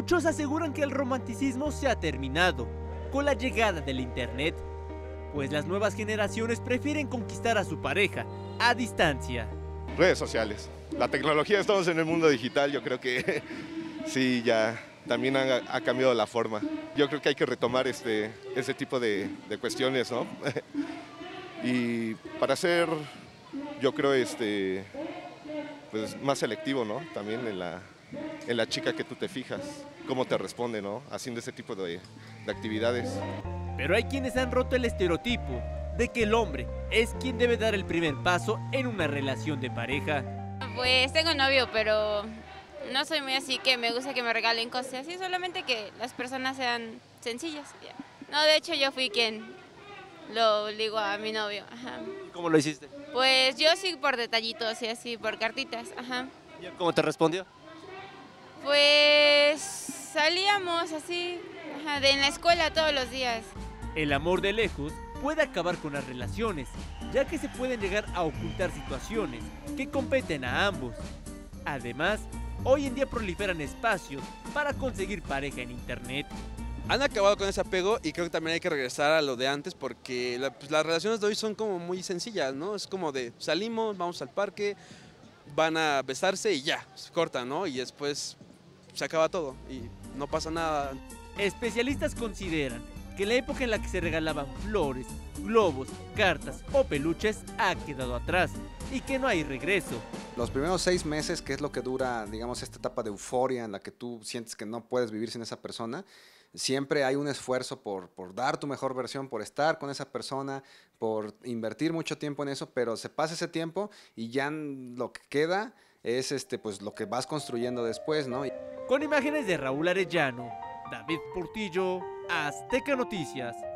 Muchos aseguran que el romanticismo se ha terminado con la llegada del internet, pues las nuevas generaciones prefieren conquistar a su pareja a distancia. Redes sociales. La tecnología, estamos en el mundo digital, yo creo que sí, ya también ha cambiado la forma. Yo creo que hay que retomar ese tipo de cuestiones, ¿no? Y para ser, yo creo, pues más selectivo, ¿no? También en la chica que tú te fijas, cómo te responde, ¿no? Haciendo ese tipo de actividades. Pero hay quienes han roto el estereotipo de que el hombre es quien debe dar el primer paso en una relación de pareja. Pues tengo novio, pero no soy muy así que me gusta que me regalen cosas así, solamente que las personas sean sencillas. Ya. No, de hecho yo fui quien lo ligó a mi novio. Ajá. ¿Cómo lo hiciste? Pues yo sí por detallitos y así, por cartitas. Ajá. ¿Y él cómo te respondió? Pues salíamos así, ajá, en la escuela todos los días. El amor de lejos puede acabar con las relaciones, ya que se pueden llegar a ocultar situaciones que competen a ambos. Además, hoy en día proliferan espacios para conseguir pareja en internet. Han acabado con ese apego y creo que también hay que regresar a lo de antes porque las relaciones de hoy son como muy sencillas, ¿no? Es como de salimos, vamos al parque, van a besarse y ya, se cortan, ¿no? Y después se acaba todo y no pasa nada. Especialistas consideran que la época en la que se regalaban flores, globos, cartas o peluches ha quedado atrás y que no hay regreso. Los primeros 6 meses, que es lo que dura, digamos, esta etapa de euforia en la que tú sientes que no puedes vivir sin esa persona, siempre hay un esfuerzo por dar tu mejor versión, por estar con esa persona, por invertir mucho tiempo en eso, pero se pasa ese tiempo y ya lo que queda es pues lo que vas construyendo después, ¿no? Con imágenes de Raúl Arellano, David Portillo, Azteca Noticias.